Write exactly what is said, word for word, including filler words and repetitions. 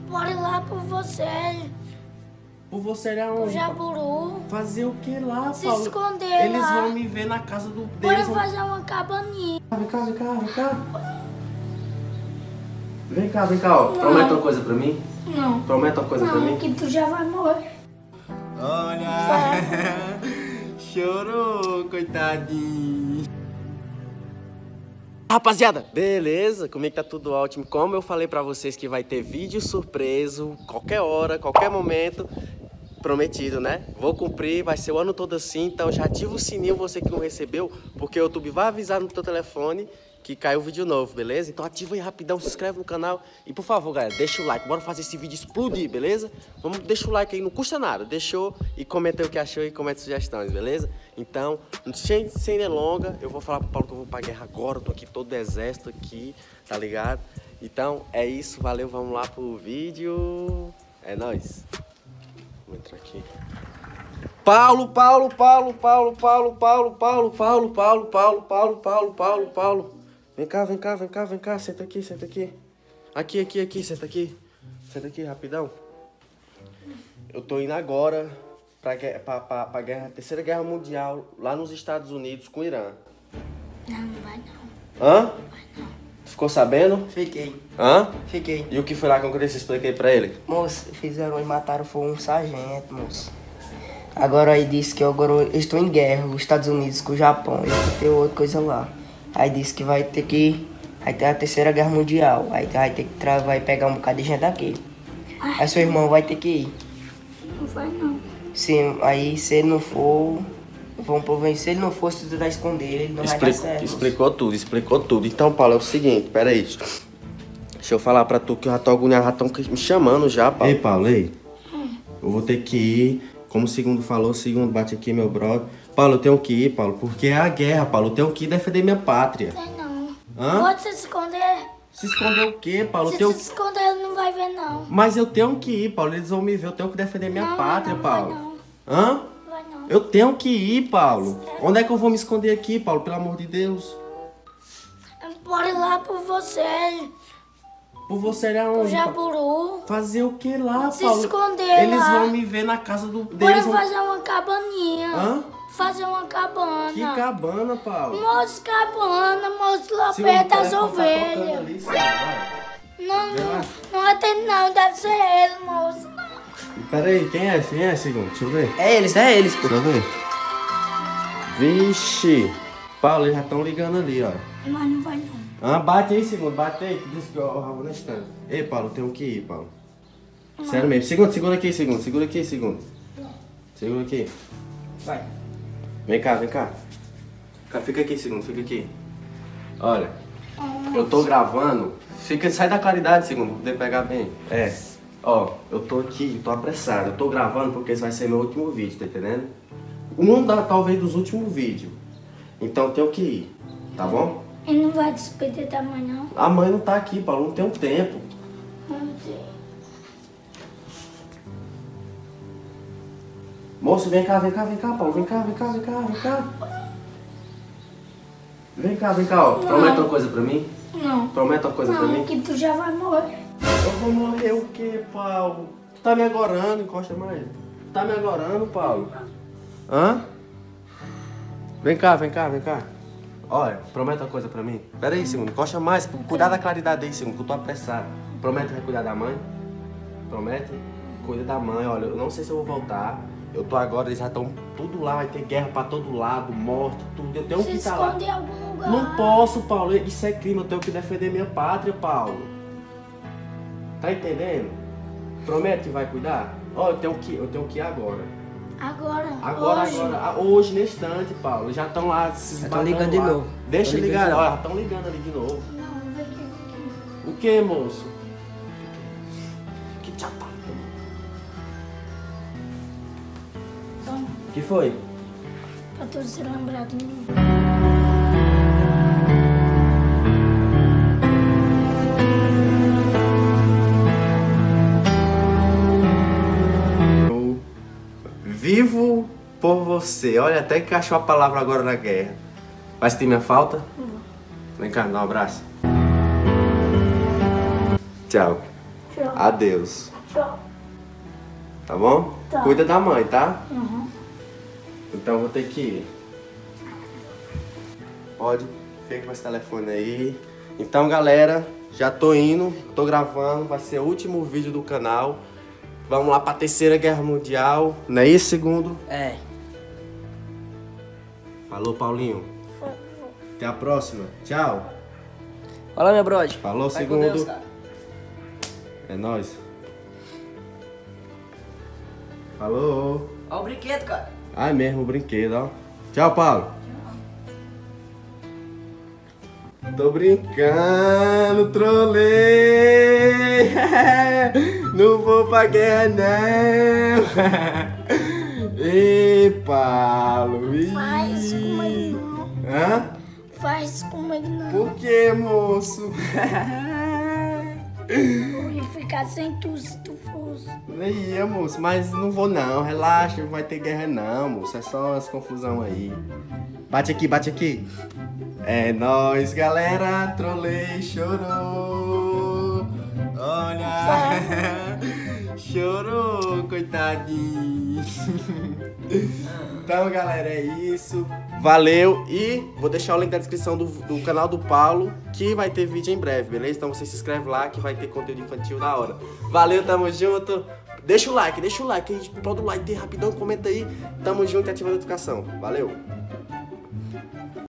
Bora lá por você. Por você era onde? O Jaburu. Fazer o que lá, Se Paulo? esconder Eles lá. vão me ver na casa do Bora deles. fazer uma cabaninha. Vem cá, vem cá, vem cá. Vem cá, vem cá, ó. Não. Promete uma coisa pra mim? Não. Promete uma coisa pra Não, mim? que tu já vai morrer. Olha! Chorou, coitadinho. Rapaziada, beleza? Comigo tá tudo ótimo. Como eu falei pra vocês que vai ter vídeo surpreso, qualquer hora, qualquer momento, prometido, né? Vou cumprir, vai ser o ano todo assim, então já ativa o sininho você que não recebeu, porque o YouTube vai avisar no teu telefone que caiu o vídeo novo, beleza? Então ativa aí rapidão, se inscreve no canal e por favor, galera, deixa o like, bora fazer esse vídeo explodir, beleza? Vamos, deixa o like aí, não custa nada, deixou e comenta aí o que achou e comenta sugestões, beleza? Então, sem, sem delonga, eu vou falar pro Paulo que eu vou pra guerra agora, eu tô aqui todo exército aqui, tá ligado? Então, é isso, valeu, vamos lá pro vídeo, é nóis. Vou entrar aqui. Paulo, Paulo, Paulo, Paulo, Paulo, Paulo, Paulo, Paulo, Paulo, Paulo, Paulo, Paulo, Paulo, Paulo. Vem cá, vem cá, vem cá, vem cá, senta aqui, senta aqui. Aqui, aqui, aqui, senta aqui. Senta aqui, rapidão. Eu tô indo agora pra, pra, pra, pra guerra, Terceira Guerra Mundial, lá nos Estados Unidos com o Irã. Não, não vai não. Hã? Não vai não. Ficou sabendo? Fiquei, Hã? fiquei. E o que foi lá que eu expliquei pra ele? Moço, fizeram e mataram foi um sargento, moço. Agora aí disse que eu agora eu estou em guerra, os Estados Unidos com o Japão, e tem outra coisa lá. Aí disse que vai ter que, vai ter a Terceira Guerra Mundial, aí vai ter que tra vai pegar um bocado de gente aqui. Aí seu irmão vai ter que ir. Não vai não. Sim, aí se ele não for, vamos provar, se ele não for, se tu tentar esconder ele, ele não vai dar Explicou, certo. explicou tudo, explicou tudo. Então, Paulo, é o seguinte, pera aí. Deixa eu falar pra tu que eu já tô agoniado, já estão me chamando já, Paulo. Ei, Paulo, ei. Eu vou ter que ir, como o segundo falou, o segundo bate aqui, meu brother. Paulo, eu tenho que ir, Paulo, porque é a guerra, Paulo. Eu tenho que ir defender minha pátria. Tem não. Hã? Pode se esconder. Se esconder o quê, Paulo? Se Eu tenho... se esconder, ele não vai ver não. Mas eu tenho que ir, Paulo. Eles vão me ver, eu tenho que defender minha Não, pátria, não, Paulo. Vai não. Hã? Não vai não. Eu tenho que ir, Paulo. Onde é que eu vou me esconder aqui, Paulo? Pelo amor de Deus. Bora lá por você. Por você era O onde? Paulo? Jaburu. Fazer o que lá, Se Paulo? esconder Eles lá. vão me ver na casa do Bora deles. vão- fazer uma cabaninha. Hã? Fazer uma cabana. Que cabana, Paulo? Moço, cabana, moço, lá Se perto o das telefone tá tocando ovelhas. ali, Senhor, vai. Não, Vem lá. não, não atende não, deve ser ele, moço. Pera aí, quem é? Quem é, segundo? Deixa eu ver. É eles, é eles, pô. Deixa eu ver. Vixe. Paulo, eles já estão ligando ali, ó. Mas não vai não. Ah, bate aí, segundo, bate aí, que disse que eu vou na estante. Ei, Paulo, tenho que ir, Paulo. Sério mesmo. Segundo, segura aqui, segundo, segura aqui, segundo. Segura aqui. Vai. Vem cá, vem cá. Cá, fica aqui, segundo, fica aqui. Olha, eu tô gravando. Fica, sai da claridade, segundo, pra poder pegar bem. É. Ó, eu tô aqui, tô apressado. Eu tô gravando porque esse vai ser meu último vídeo, tá entendendo? Um da, talvez dos últimos vídeos. Então eu tenho que ir, tá bom? Ele não vai despedir da mãe, não? A mãe não tá aqui, Paulo, não tem tempo. Meu Deus. Moço, vem cá, vem cá, vem cá, Paulo. Vem cá, vem cá, vem cá, vem cá. Vem cá, vem cá, ó. Não. Promete uma coisa pra mim? Não. Promete uma coisa pra Não, mim? que tu já vai morrer. Eu vou morrer o quê, Paulo? Tu tá me agorando, encosta mais. Tu tá me agorando, Paulo? Hã? Vem cá, vem cá, vem cá. Olha, promete uma coisa pra mim. Pera aí, segundo, encosta mais. Cuidar da claridade aí, segundo, que eu tô apressado. Promete que vai cuidar da mãe? Promete? Cuida da mãe, olha, eu não sei se eu vou voltar. Eu tô agora, eles já estão tudo lá, vai ter guerra pra todo lado, morte, tudo. Eu tenho Se que estar lá. esconder em algum lugar. Não posso, Paulo. Isso é crime. Eu tenho que defender minha pátria, Paulo. Tá entendendo? Promete que vai cuidar? Ó, eu tenho que, eu tenho que ir agora. Agora, Agora, hoje. agora. Ah, Hoje, neste instante, Paulo. Já estão lá se Já tão ligando de lá. novo. Deixa Tão ligar. ligando. Ó, já estão ligando ali de novo. Não, vem aqui, vem aqui. O que, moço? Que chata. Toma, O que foi? pra tu se lembrar de mim. Vivo por você. Olha, até que achou a palavra agora na guerra. Vai sentir minha falta? Uhum. Vem cá, me dá um abraço. Tchau. Tchau. Adeus. Tchau. Tá bom? Tá. Cuida da mãe, tá? Uhum. Então eu vou ter que ir. Pode? Fica com esse telefone aí. Então, galera, já tô indo, tô gravando, vai ser o último vídeo do canal. Vamos lá pra Terceira Guerra Mundial. Não é isso, segundo? É. Falou, Paulinho. Até a próxima. Tchau. Olha, meu brother. Falou, Vai com segundo. Deus, cara. É nóis. Falou. Olha o brinquedo, cara. Ah, é mesmo o brinquedo, ó. Tchau, Paulo. Tô brincando, trolei. Não vou pra guerra, não. Ei, Paulo. Ih. Faz comigo não. Hã? Faz comigo não. Por que, moço? Eu ia ficar sem tu se tu fosse. Ia, moço, mas não vou não, relaxa, não vai ter guerra não, moço, é só umas confusão aí. Bate aqui, bate aqui. É nóis, galera, trolei, chorou. Olha, chorou, coitadinho. Então, galera, é isso. Valeu e vou deixar o link na descrição do, do canal do Paulo, que vai ter vídeo em breve, beleza? Então você se inscreve lá que vai ter conteúdo infantil na hora. Valeu, tamo junto. Deixa o like, deixa o like, a gente pode o like rapidão, comenta aí. Tamo junto e ativa a notificação. Valeu.